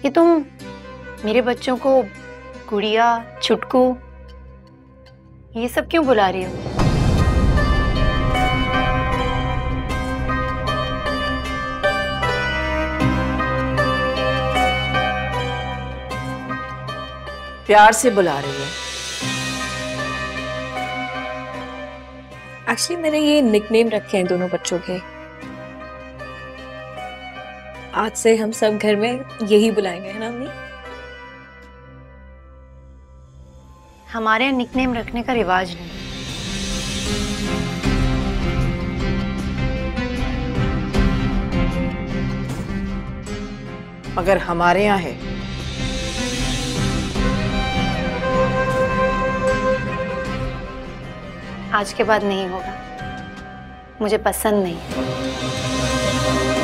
ये तुम मेरे बच्चों को गुड़िया, छुटकू ये सब क्यों बुला रही हो? प्यार से बुला रही है। एक्चुअली मैंने ये निकनेम रखे हैं दोनों बच्चों के। आज से हम सब घर में यही बुलाएंगे, है ना अम्मी? हमारे यहाँ निकनेम रखने का रिवाज नहीं। मगर हमारे यहाँ है। आज के बाद नहीं होगा, मुझे पसंद नहीं है।